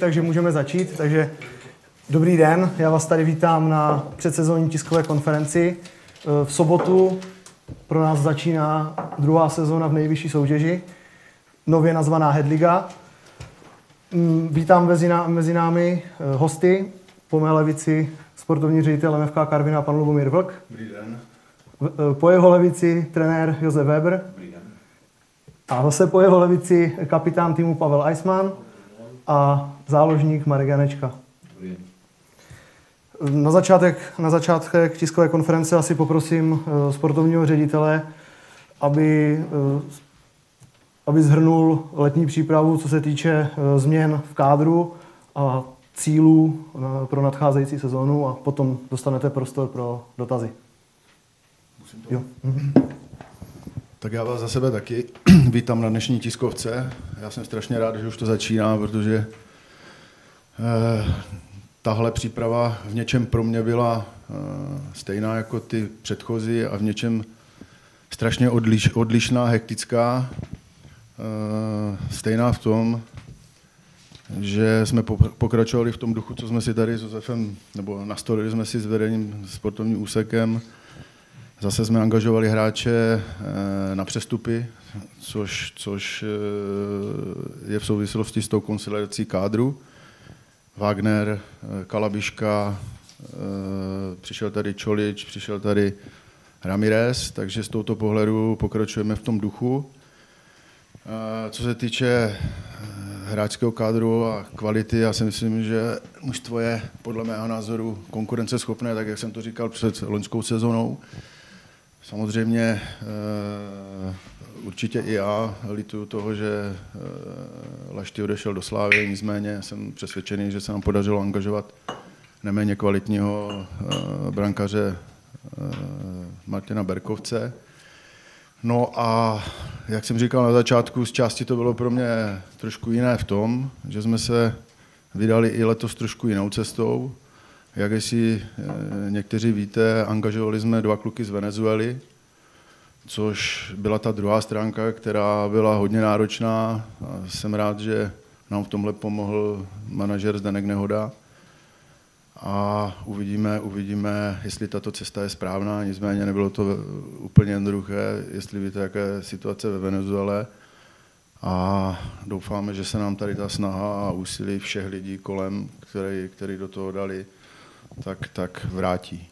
takže můžeme začít. Takže dobrý den, já vás tady vítám na předsezónní tiskové konferenci. V sobotu pro nás začíná druhá sezóna v nejvyšší soutěži, nově nazvaná Hedliga. Vítám mezi námi hosty, po mé levici sportovní ředitel MFK Karviná pan Lubomír Vlk. Dobrý den. Po jeho levici trenér Josef Weber. Dobrý den. A zase po jeho levici kapitán týmu Pavel Eisman a záložník Marek Janečka. Dobrý den. Na začátek tiskové konference asi poprosím sportovního ředitele, aby shrnul letní přípravu, co se týče změn v kádru a cílů pro nadcházející sezónu, a potom dostanete prostor pro dotazy. Jo. Tak já vás za sebe taky vítám na dnešní tiskovce. Já jsem strašně rád, že už to začíná, protože tahle příprava v něčem pro mě byla stejná jako ty předchozí a v něčem strašně odlišná, hektická. Stejná v tom, že jsme pokračovali v tom duchu, co jsme si tady s Josefem, nebo nastolili jsme si s vedením sportovním úsekem. Zase jsme angažovali hráče na přestupy, což je v souvislosti s tou konsolidací kádru. Wagner, Kalabiška, přišel tady Čolič, přišel tady Ramirez, takže z tohoto pohledu pokračujeme v tom duchu. Co se týče hráčského kádru a kvality, já si myslím, že mužstvo je podle mého názoru konkurenceschopné, tak jak jsem to říkal před loňskou sezónou. Samozřejmě určitě i já lituju toho, že Lašty odešel do Slávy, nicméně jsem přesvědčený, že se nám podařilo angažovat neméně kvalitního brankaře Martina Berkovce. No a jak jsem říkal na začátku, z části to bylo pro mě trošku jiné v tom, že jsme se vydali i letos trošku jinou cestou. Jak jestli někteří víte, angažovali jsme 2 kluky z Venezuely, což byla ta druhá stránka, která byla hodně náročná. Jsem rád, že nám v tomhle pomohl manažer Zdeněk Nehoda. A uvidíme, jestli tato cesta je správná. Nicméně nebylo to úplně jednoduché, jestli víte, jaká je situace ve Venezuele. A doufáme, že se nám tady ta snaha a úsilí všech lidí kolem, který do toho dali, tak vrátí.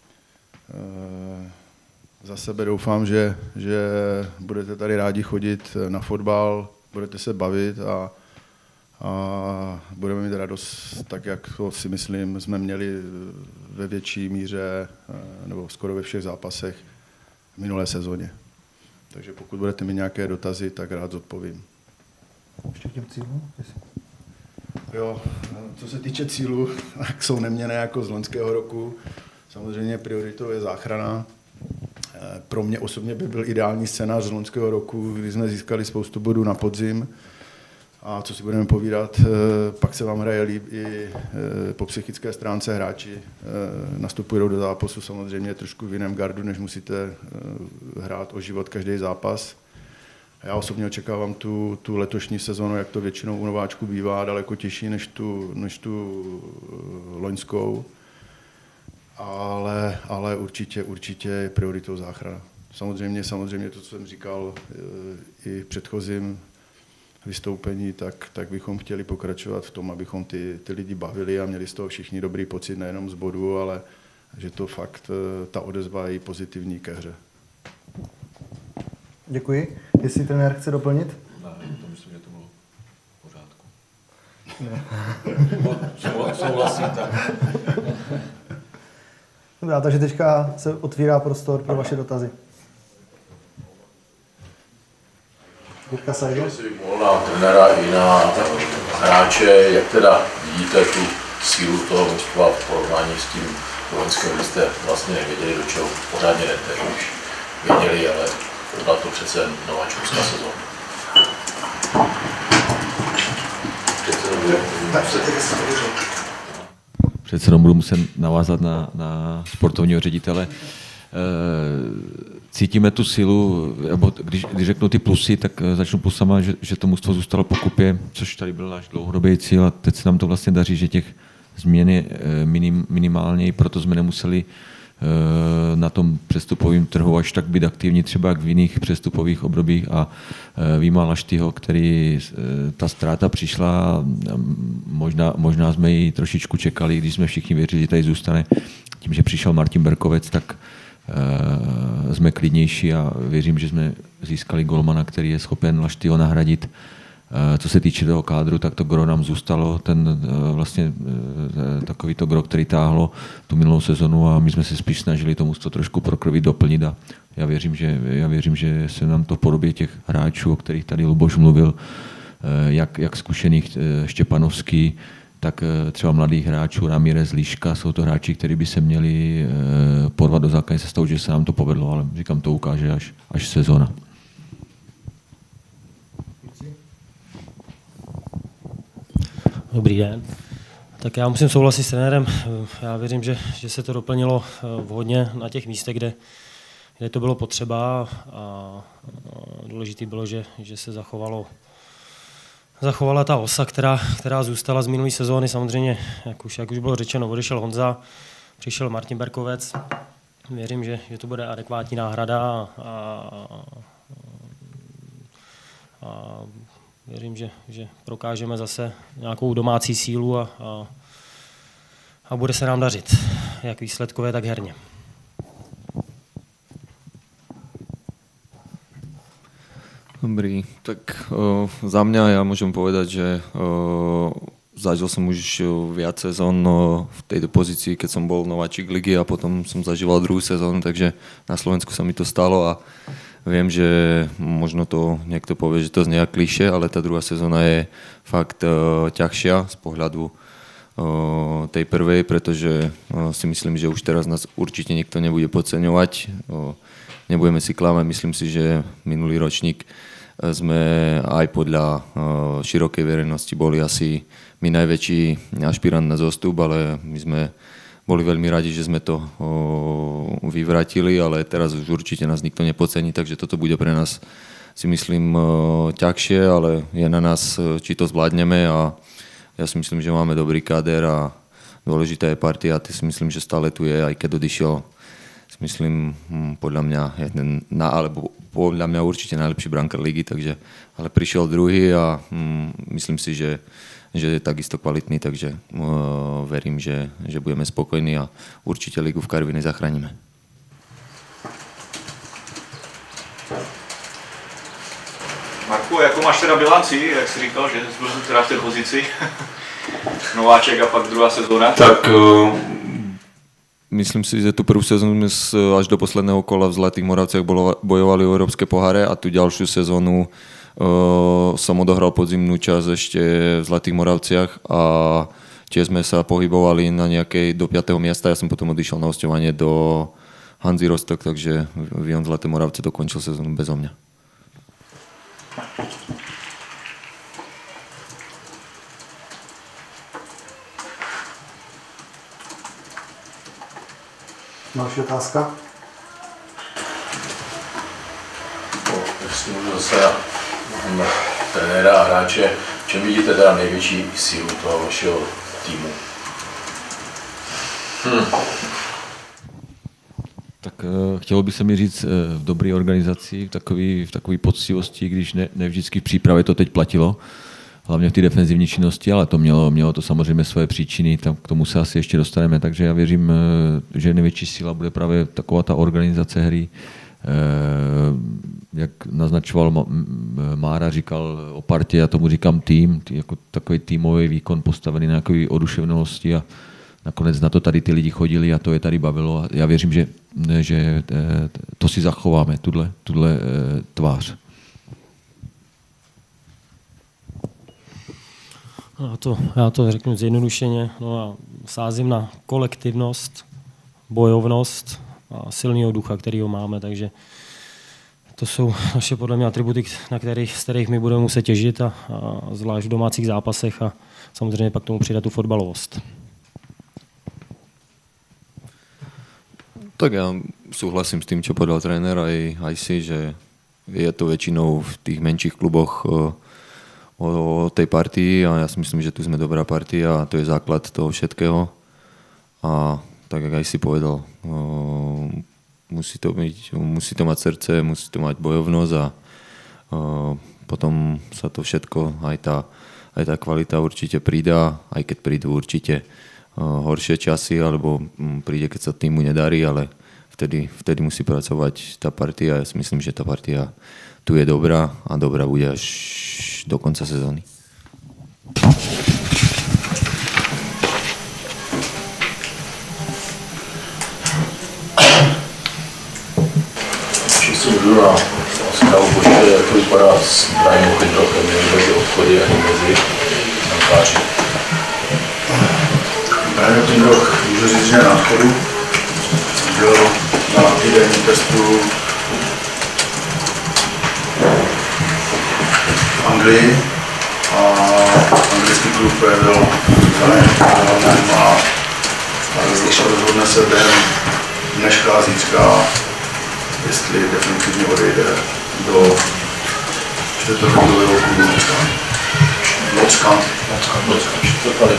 Za sebe doufám, že budete tady rádi chodit na fotbal, budete se bavit a budeme mít radost, tak jak to si myslím, jsme měli ve větší míře, nebo skoro ve všech zápasech v minulé sezóně. Takže pokud budete mít nějaké dotazy, tak rád zodpovím. Ještě k těm cílům? Jo, co se týče cílů, tak jsou neměnné jako z loňského roku. Samozřejmě prioritou je záchrana. Pro mě osobně by byl ideální scénář z loňského roku, kdy jsme získali spoustu bodů na podzim. A co si budeme povídat, pak se vám hraje líp i po psychické stránce. Hráči nastupují do zápasu samozřejmě trošku v jiném gardu, než musíte hrát o život každý zápas. Já osobně očekávám tu letošní sezonu, jak to většinou u nováčků bývá, daleko těžší než tu loňskou. Ale určitě je prioritou záchrana. Samozřejmě to, co jsem říkal i v předchozím vystoupení, tak bychom chtěli pokračovat v tom, abychom ty lidi bavili a měli z toho všichni dobrý pocit, nejenom z bodu, ale že to fakt, ta odezva je pozitivní ke hře. Děkuji. Jestli trenér chce doplnit? Ne, to myslím, že to bylo v pořádku. Ne. Souhlasím tak. Dobrá, takže teďka se otvírá prostor pro vaše dotazy. Chtěl si mohl na trenéra i na hráče, jak teda vidíte tu sílu toho mužstva v porovnání s tím loňským, kdy jste vlastně nevěděli, do čeho pořádně jdete, už věděli, ale byla to přece nováčkovská sezóna. Přece jenom budu muset navázat na sportovního ředitele. cítíme tu sílu, nebo když řeknu ty plusy, tak začnu plusama, že to mužstvo zůstalo po kupě, což tady byl náš dlouhodobý cíl a teď se nám to vlastně daří, že těch změn je minimálně, proto jsme nemuseli na tom přestupovém trhu až tak být aktivní třeba jak v jiných přestupových obdobích a výjima Laštyho, který ta ztráta přišla, možná jsme ji trošičku čekali, když jsme všichni věřili, že tady zůstane. Tím, že přišel Martin Berkovec, tak jsme klidnější a věřím, že jsme získali golmana, který je schopen Laštyho nahradit. Co se týče toho kádru, tak to gro nám zůstalo, vlastně takový to gro, který táhlo tu minulou sezonu a my jsme se spíš snažili tomu to trošku prokrvit, doplnit a já věřím, že se nám to v podobě těch hráčů, o kterých tady Luboš mluvil, jak zkušených Štěpanovský, tak třeba mladých hráčů, Ramirez, Líška, jsou to hráči, kteří by se měli porvat do základní sestavy, že se nám to povedlo, ale říkám, to ukáže až sezona. Dobrý den. Tak já musím souhlasit s trenérem. Já věřím, že se to doplnilo vhodně na těch místech, kde to bylo potřeba a důležité bylo, že se zachovala ta osa, která zůstala z minulé sezóny. Samozřejmě, jak už bylo řečeno, odešel Honza, přišel Martin Berkovec. Věřím, že to bude adekvátní náhrada a věřím, že prokážeme zase nějakou domácí sílu a bude se nám dařit, jak výsledkově, tak herně. Dobrý, tak za mňa ja môžem povedať, že zažil som už viac sezón v tejto pozícii, keď som bol nováčik ligy a potom som zažíval druhú sezónu, takže na Slovensku sa mi to stalo a viem, že možno to niekto povie, že to znie klišé, ale tá druhá sezóna je fakt ťažšia z pohľadu tej prvej, pretože si myslím, že už teraz nás určite nikto nebude podceňovať. Nebudeme si klamať, myslím si, že minulý ročník sme aj podľa širokej verejnosti boli asi my najväčší ašpirant na zostup, ale my sme boli veľmi radi, že sme to vyvratili, ale teraz už určite nás nikto nepodcení, takže toto bude pre nás, si myslím, ťažšie, ale je na nás, či to zvládneme a ja si myslím, že máme dobrý káder a dôležitá je partia a ty si myslím, že stále tu je, aj keď odišiel, si myslím, podľa mňa alebo podľa mňa určite najlepší brankár ligy, takže, ale prišiel druhý a myslím si, že je takisto kvalitný, takže verím, že budeme spokojní a určite ligu v Karvinej zachránime. Marku, jakou máš teda bilanci, jak jsi říkal, že byl jsem teda v té pozici, nováček a pak druhá sezóna? Tak myslím si, že tu prvú sezónu sme až do posledného kola v Zlatých Moravciach bojovali o európske poháre a tu ďalšiu sezónu som odohral podzimnú časť ešte v Zlatých Moravciach a tiež sme sa pohybovali na nejakej do 5. miesta. Ja som potom odišiel na hosťovanie do Hanzy Rostock, takže Vion Zlaté Moravce dokončil sezónu bezo mňa. Další otázka? Jestli můžu zase na trenéra a hráče, v čem vidíte teda největší sílu toho vašeho týmu? Tak chtělo by se mi říct v dobré organizaci, v takové poctivosti, když ne vždycky v přípravě to teď platilo, hlavně v té defenzivní činnosti, ale to mělo to samozřejmě svoje příčiny, tam k tomu se asi ještě dostaneme, takže já věřím, že největší síla bude právě taková ta organizace hry, jak naznačoval Mára, říkal o partě, já tomu říkám tým, jako takový týmový výkon postavený na nějaké oduševnosti a nakonec na to tady ty lidi chodili a to je tady bavilo a já věřím, že to si zachováme, tuhle tvář. Já to řeknu zjednodušeně, no a sázím na kolektivnost, bojovnost a silného ducha, kterýho máme, takže to jsou naše podle mě atributy, z kterých my budeme muset těžit a zvlášť v domácích zápasech a samozřejmě pak tomu přidat tu fotbalovost. Tak ja súhlasím s tým, čo povedal tréner, aj si, že je to väčšinou v tých menších kluboch o tej partii a ja si myslím, že tu sme dobrá partia a to je základ toho všetkého. A tak, jak aj si povedal, musí to mať srdce, musí to mať bojovnosť a potom sa to všetko, aj tá kvalita určite pridá, aj keď prídu určite horšie časy, alebo príde, keď sa týmu nedarí, ale vtedy musí pracovať tá partia. Ja si myslím, že tá partia tu je dobrá a dobrá bude až do konca sezóny. Čistě můžu na zprávu pošle, jak to vypadá s Brianem Hindrochem, mezi obchody ani mezi brankáři. Brian Hindroch můžu říct, že na odchodu. Byl na týdenním testu v Anglii a anglický klub projevil zájem a rozhodne se během dneška a zítřka, jestli definitivně odejde do čtvrtoligového klubu Notts County.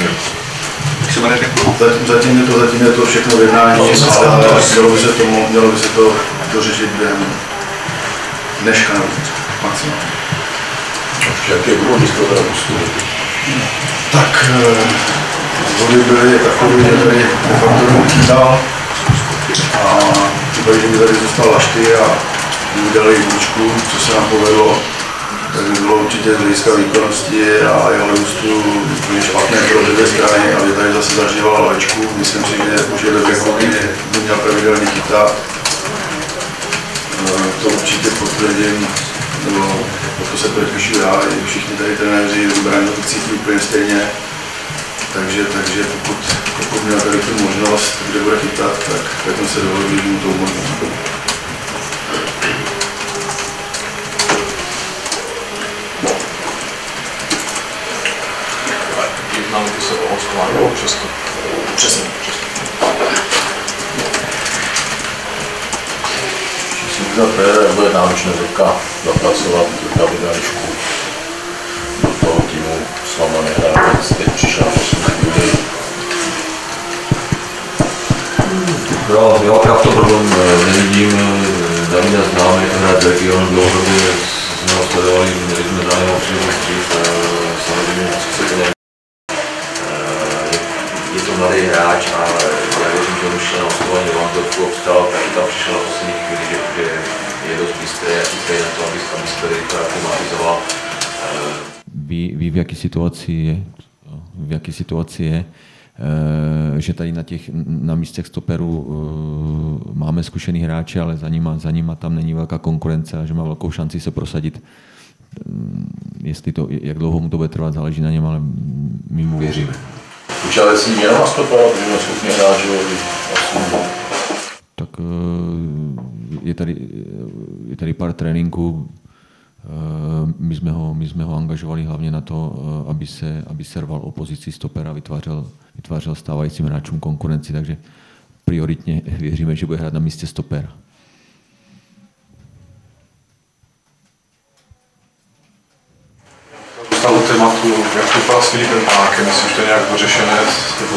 Zatím je to všechno v jednání, ale mělo by se to dořešit během dneška nebo maximálně. Jaké důvody jste to teda pustili? Tak důvody byly takové, že tady de facto chytal a třeba, že by tady zůstal Lašty a udělali jedničku, co se nám povedlo, tak by bylo určitě z hlediska výkonnosti a jeho růstu úplně špatné pro obě strany, aby tady zase zažíval lavečku. Myslím si, že už je ve věku, kdy by měl pravidelně chytat. To určitě potvrdím, nebo to se podepíšu já, i všichni tady trenéři Brian to cítí úplně stejně. Takže pokud měl tady tu možnost, kde bude chytat, tak jsem se dovolil, že mu to umožnil. Jednali by se o hostování nebo přesto? Přesně. Myslím, že trenér bude náročné teďka zapracovat Gabrielišku do toho týmu s váma nehrál, teď přišel na poslední chvíli. Já v tom problém nevidím, Davida známe, jak hrát region dlouhodobě, jsme ho sledovali, měli jsme zájem o příležitosti, samozřejmě je to mladý hráč a já věřím, že on už na hostování do Langdorfu obstál, taky tam přišel na poslední chvíli, že je dost bystrý a chytrý na to, aby se to aklimatizoval. Ví, v jaké situaci je, že tady na místech stoperů máme zkušený hráče, ale za nima tam není velká konkurence a že má velkou šanci se prosadit. Jak dlouho mu to bude trvat, záleží na něm, ale my mu věříme. Počáte si jenom na stopera, protože jsme schopni hrát, že tak je tady pár tréninků. My jsme ho angažovali hlavně na to, aby se rval o pozici stopera, vytvářel stávajícím hráčům konkurenci, takže prioritně věříme, že bude hrát na místě stopera. Dostal tématu, jak to vypadá s Filipem Hákem, myslím, že to je nějak dořešené, nebo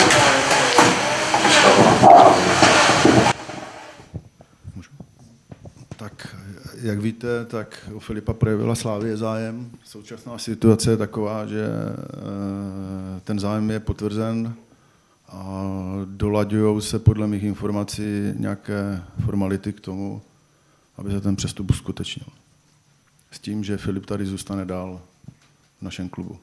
Tak, jak víte, tak u Filipa projevila Slavie zájem. Současná situace je taková, že ten zájem je potvrzen a dolaďují se podle mých informací nějaké formality k tomu, aby se ten přestup uskutečnil. S tím, že Filip tady zůstane dál v našem klubu.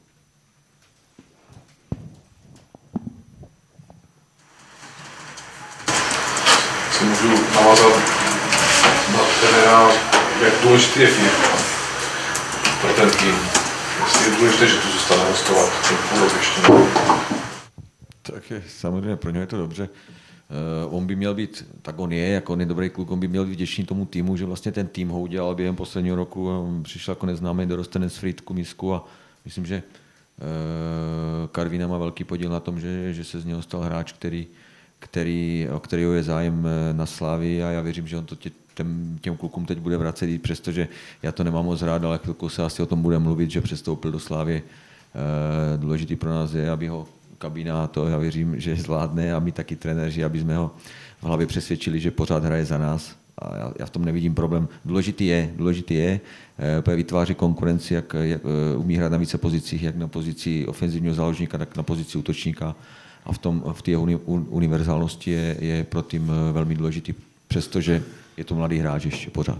si můžu navázat na trenéra, jak důležitý je Filip pro ten tým. Jestli je důležité, že tu zůstane hostovat ten půl rok ještě. Tak je, samozřejmě pro něj je to dobře. On by měl být, tak on je, jako on je dobrý kluk, on by měl být vděčný tomu týmu, že vlastně ten tým ho udělal během posledního roku. Přišel jako neznámý dorostenec z Frýdku Misku a myslím, že Karvina má velký podíl na tom, že se z něho stal hráč, který o kterého je zájem na Slávii a já věřím, že on to těm klukům teď bude vracet, i přestože já to nemám moc rád, ale chvilku se asi o tom bude mluvit, že přestoupil do Slávie. Důležitý pro nás je, aby ho kabína, to já věřím, že zvládne a my taky trenéři, aby jsme ho v hlavě přesvědčili, že pořád hraje za nás. A já v tom nevidím problém. Důležitý je vytváří konkurenci, jak umí hrát na více pozicích, jak na pozici ofenzivního záložníka, tak na pozici útočníka. A v té univerzálnosti je pro tým velmi důležitý, přestože je to mladý hráč ještě pořád.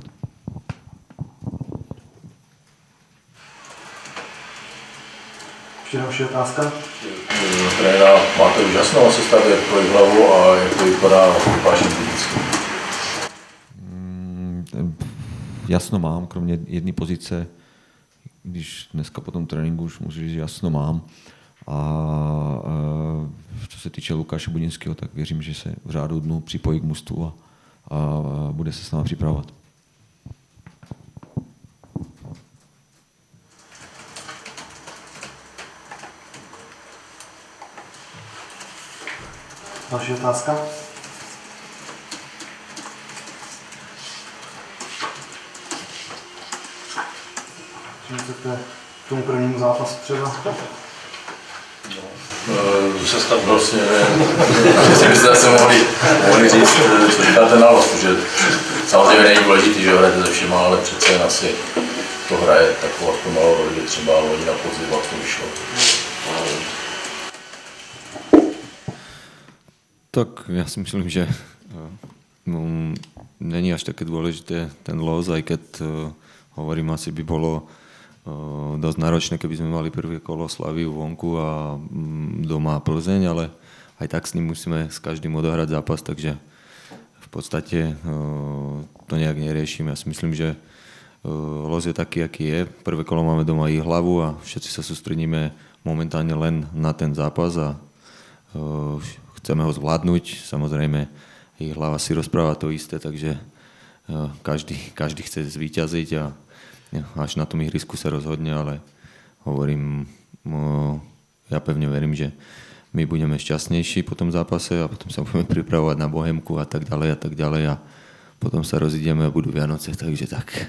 Ještě další otázka? Trenéra, máte úžasnou sestavu, jak pro hlavu a jak to vypadá vaším fyzickým? Jasno mám, kromě jedné pozice, když dneska po tom tréninku už můžu říct, že jasno mám. A co se týče Lukáše Budinského, tak věřím, že se v řádu dnů připojí k mužstvu a bude se s námi připravovat. Další otázka? Čím chcete k tomu prvnímu zápasu třeba? Sestav vlastně, že byste se mohli říct, co říkáte na los, že samozřejmě není důležitý, že hrajete se všema, ale přece jen asi to hraje takovou malou roli, že třeba loni na podzim a to vyšlo. Tak já si myslím, že není až také dôležité ten los, aj keď hovorím, asi by bolo dosť náročné, keby sme mali prvé kolo Slaviu vonku a doma Plzeň, ale aj tak s ním musíme s každým odohrať zápas, takže v podstate to nejak neriešim. Ja si myslím, že los je taký, aký je. Prvé kolo máme doma Jihlavu a všetci sa sústredíme momentálne len na ten zápas a chceme ho zvládnuť. Samozrejme, Jihlava si rozpráva to isté, takže každý chce zvíťaziť a až na tom ihrisku sa rozhodne, ale hovorím, ja pevne verím, že my budeme šťastnejší po tom zápase a potom sa budeme pripravovať na Bohemku a tak ďalej a potom sa rozídeme a budú Vianoce, takže tak.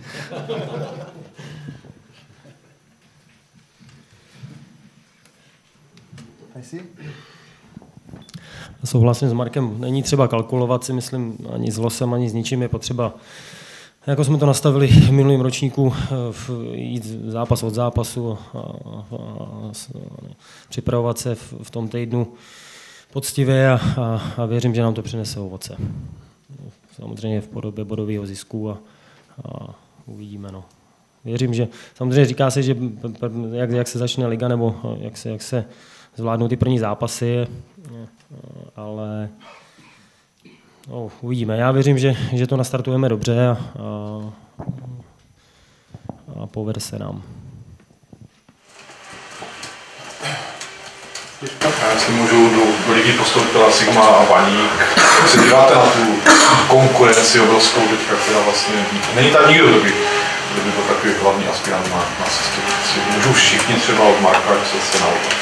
Souhlasím s Markem, není třeba kalkulovat si, myslím, ani s losem, ani s ničím, je potřeba, jako jsme to nastavili v minulém ročníku, jít zápas od zápasu a připravovat se v tom týdnu poctivě a věřím, že nám to přinese ovoce. Samozřejmě v podobě bodového zisku a uvidíme. No. Věřím, že samozřejmě říká se, že jak se začne liga nebo jak se zvládnou ty první zápasy, ale no, uvidíme. Já věřím, že to nastartujeme dobře a povede se nám. Jestli můžu, do ligy postoupila Sigma a Baník. Jak se díváte na tu konkurenci obrovskou teďka, která vlastně není tam nikdo, kdo by byl takový hlavní aspirant na cestu. Můžou všichni třeba od Marka, že se naopak.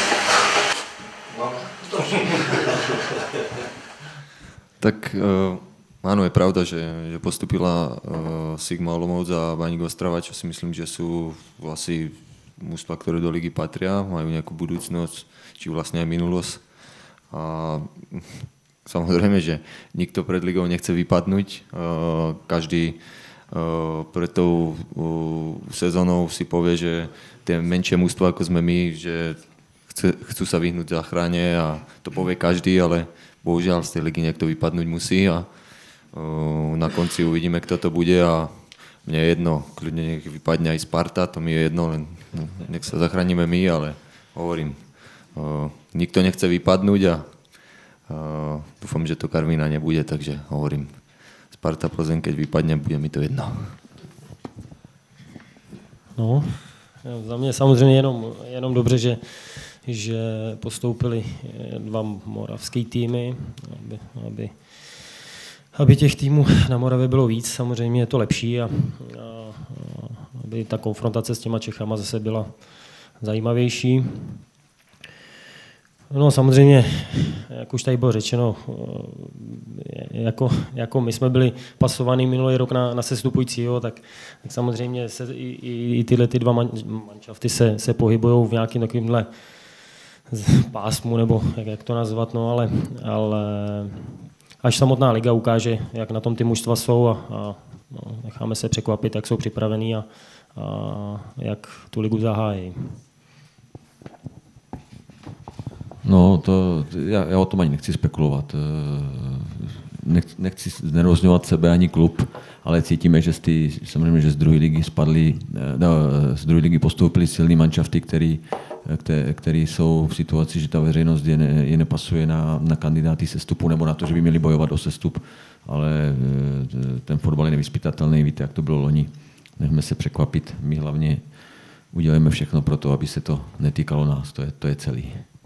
Tak áno, je pravda, že postupila Sigma Olomouc a Baník Ostrava, čo si myslím, že sú asi mužstva, ktoré do ligy patria, majú nejakú budúcnosť, či vlastne aj minulosť. A samozrejme, že nikto pred ligou nechce vypadnúť. Každý pred tou sezónou si povie, že tie menšie mužstva, ako sme my, že chcú sa vyhnúť záchrane a to povie každý, ale bohužiaľ z tej ligy niekto vypadnúť musí a na konci uvidíme, kto to bude a mne je jedno, kľudne nech vypadne aj Sparta, to mi je jedno, len nech sa zachránime my, ale hovorím, nikto nechce vypadnúť a dúfam, že to Karviná nebude, takže hovorím, Sparta Plzeň, keď vypadne, bude mi to jedno. No, za mě samozřejmě jenom dobře, že postoupili dva moravský týmy, aby těch týmů na Moravě bylo víc, samozřejmě je to lepší a aby ta konfrontace s těma Čechama zase byla zajímavější. No samozřejmě, jak už tady bylo řečeno, jako my jsme byli pasovaný minulý rok na sestupujícího, tak samozřejmě i tyhle ty dva manšafty se pohybují v nějakým takovýmhle pásmu, nebo jak to nazvat, no, ale až samotná liga ukáže, jak na tom ty mužstva jsou a necháme se překvapit, jak jsou připravení a jak tu ligu zahájí. No, já o tom ani nechci spekulovat. Nechci znervozňovat sebe ani klub, ale cítíme, že samozřejmě, že z druhé ligy z druhé ligy postoupili silní manšafty, který jsou v situaci, že ta veřejnost je nepasuje na kandidáty sestupu nebo na to, že by měli bojovat o sestup, ale ten fotbal je nevyzpytatelný, víte, jak to bylo loni. Nechme se překvapit, my hlavně uděláme všechno pro to, aby se to netýkalo nás, to je celý.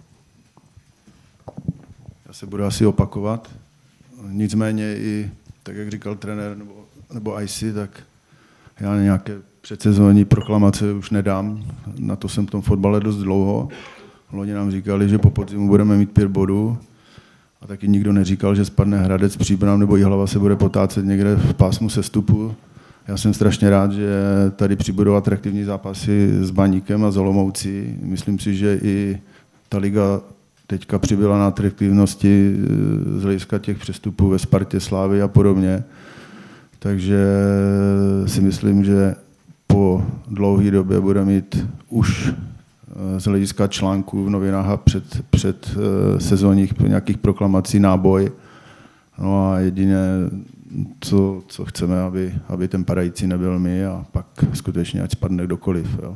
Já se budu asi opakovat, nicméně i, tak jak říkal trenér nebo IC, tak já nějaké předsezónní proklamace už nedám, na to jsem v tom fotbale dost dlouho. Loni nám říkali, že po podzimu budeme mít 5 bodů a taky nikdo neříkal, že spadne Hradec, Příbram nebo Jihlava se bude potácet někde v pásmu sestupu. Já jsem strašně rád, že tady přibudou atraktivní zápasy s Baníkem a s Olomoucí. Myslím si, že i ta liga teďka přibyla na atraktivnosti z hlediska těch přestupů ve Spartě, Slávy a podobně. Takže si myslím, že po dlouhé době bude mít už z hlediska článků v novinách a před sezónních nějakých proklamací náboj. No a jediné, co chceme, aby ten padající nebyl my a pak skutečně ať spadne kdokoliv. Jo.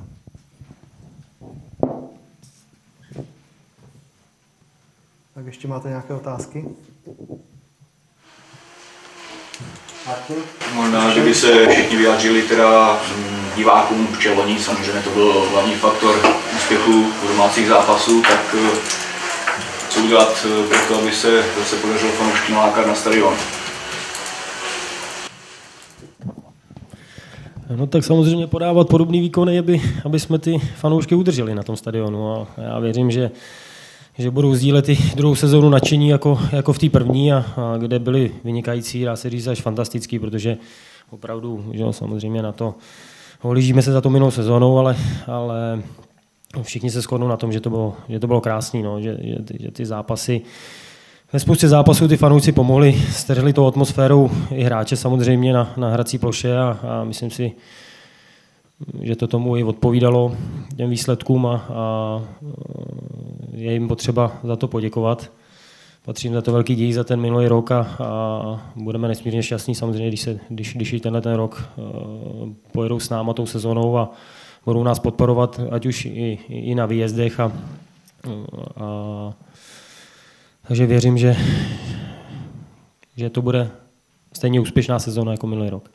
Tak ještě máte nějaké otázky? Martin? Možná, že by se všichni vyjádřili teda divákům, protože loni samozřejmě to byl hlavní faktor úspěchu domácích zápasů, tak co udělat pro to, aby se zase podařilo fanoušky nalákat na stadion? No tak samozřejmě podávat podobný výkony, aby jsme ty fanoušky udrželi na tom stadionu. A já věřím, že budou sdílet i druhou sezónu nadšení jako v té první, a kde byli vynikající, dá se říct až fantastický, protože opravdu, že samozřejmě na to ohlížíme se za to minulou sezónou, ale všichni se shodnou na tom, že to bylo krásný, no, že ty zápasy, ve spoustě zápasů ty fanoušci pomohli, střehli tou atmosférou i hráče samozřejmě na hrací ploše a myslím si, že to tomu i odpovídalo těm výsledkům a je jim potřeba za to poděkovat. Patří jim za to velký dík za ten minulý rok a budeme nesmírně šťastní samozřejmě, když i tenhle ten rok pojedou s náma tou sezónou a budou nás podporovat, ať už i na výjezdech. Takže věřím, že to bude stejně úspěšná sezóna jako minulý rok.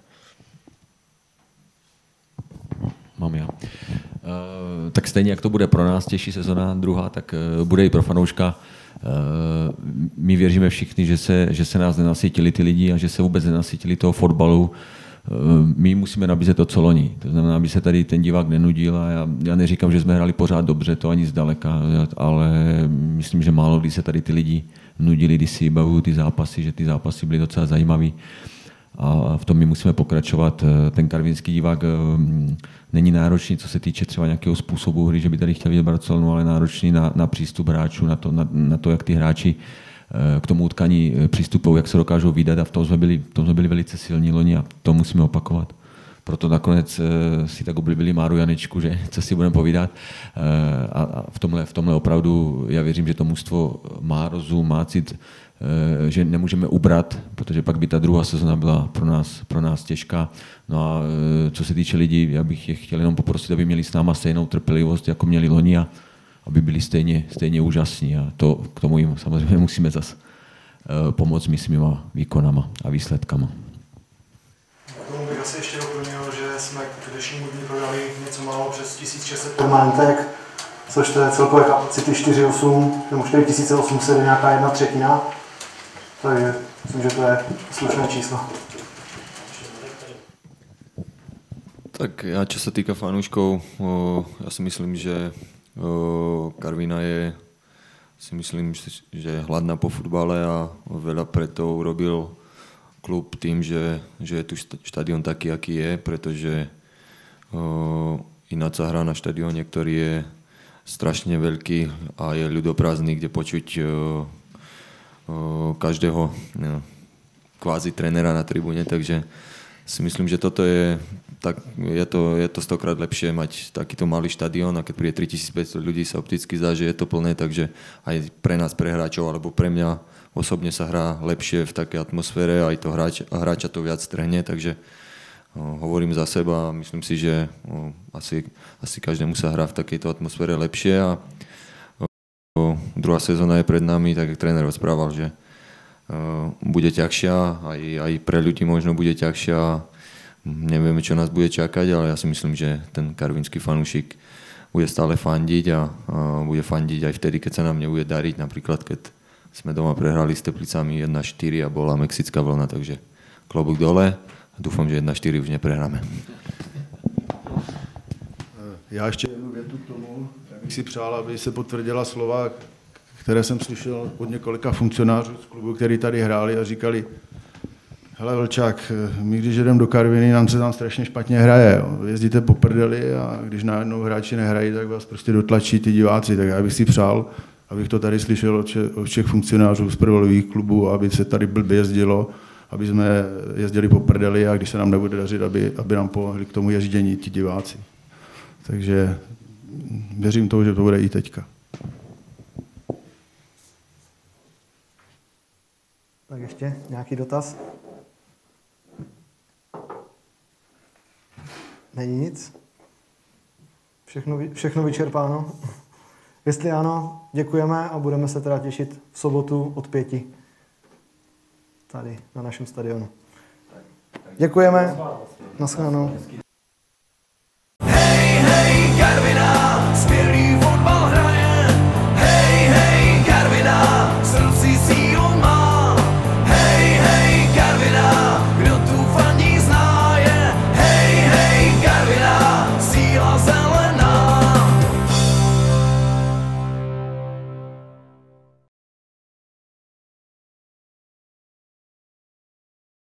Mám já. Tak stejně, jak to bude pro nás těžší sezona druhá, tak bude i pro fanouška. My věříme všichni, že se nás nenasytili ty lidi a že se vůbec nenasytili toho fotbalu. My musíme nabízet to, co loni. To znamená, aby se tady ten divák nenudil a já neříkám, že jsme hráli pořád dobře, to ani zdaleka, ale myslím, že málo kdy se tady ty lidi nudili, když si bavují ty zápasy, že ty zápasy byly docela zajímavý. A v tom my musíme pokračovat. Ten karvinský divák není náročný, co se týče třeba nějakého způsobu hry, že by tady chtěl vidět Barcelonu, ale náročný na přístup hráčů, na to, jak ty hráči k tomu utkání přistupují, jak se dokážou vydat, a v tom jsme byli velice silní loni a to musíme opakovat. Proto nakonec si tak oblíbili Máru Janečku, že co si budeme povídat. A v tomhle opravdu já věřím, že to mužstvo má rozum, má cit, že nemůžeme ubrat, protože pak by ta druhá sezona byla pro nás těžká. No a co se týče lidí, já bych je chtěl jenom poprosit, aby měli s náma stejnou trpělivost, jako měli loni, a aby byli stejně úžasní. A to k tomu jim samozřejmě musíme zase pomoct svýma výkonama a výsledkama. K tomu bych asi ještě doplnil, že jsme k dnešnímu dní prodali něco málo přes 1600 permanentek, což to je celkové kapacity 4,8 nebo 4800 je nějaká 1/3. Takže myslím, že to je slušné číslo. Tak já, čo sa týka fanúškov, ja si myslím, že Karviná je si myslím, že hladná po futbale a veľa preto urobil klub tým, že je tu štadión taký, aký je, pretože ináč sa hrá na štadióne, ktorý je strašne veľký a je ľudoprázdny, kde počuť každého kvázi trénera na tribúne, takže si myslím, že toto je to 100-krát lepšie mať takýto malý štadión a keď príde 3500 ľudí, sa opticky zdá, že je to plné, takže aj pre nás, pre hráčov, alebo pre mňa osobne sa hrá lepšie v takej atmosfére, aj to hráča to viac strhne, takže hovorím za seba a myslím si, že asi každému sa hrá v takejto atmosfére lepšie a druhá sezóna je pred nami, tak jak tréner rozprával, že bude ťažšia, aj pre ľudí možno bude ťažšia. Nevieme, čo nás bude čakať, ale ja si myslím, že ten karvinský fanúšik bude stále fandiť a bude fandiť aj vtedy, keď sa nám nebude dariť. Napríklad, keď sme doma prehrali s Teplicami 1-4 a bola mexická vlna, takže klobúk dole a dúfam, že 1-4 už neprehráme. Já ještě jednu větu k tomu. Já bych si přál, aby se potvrdila slova, které jsem slyšel od několika funkcionářů z klubu, kteří tady hráli a říkali: hele Vlčák, my když jedeme do Karviny, nám se tam strašně špatně hraje. Jo. Jezdíte po prdeli a když najednou hráči nehrají, tak vás prostě dotlačí ty diváci. Tak já bych si přál, abych to tady slyšel od všech funkcionářů z prvolových klubů, aby se tady blbě jezdilo, aby jsme jezdili po prdeli a když se nám nebude dařit, aby nám pomohli k tomu jezdění ti diváci. Takže věřím tomu, že to bude i teďka. Tak ještě nějaký dotaz? Není nic? Všechno vyčerpáno? Jestli ano, děkujeme a budeme se teda těšit v sobotu od 5 tady na našem stadionu. Děkujeme. Naschledanou.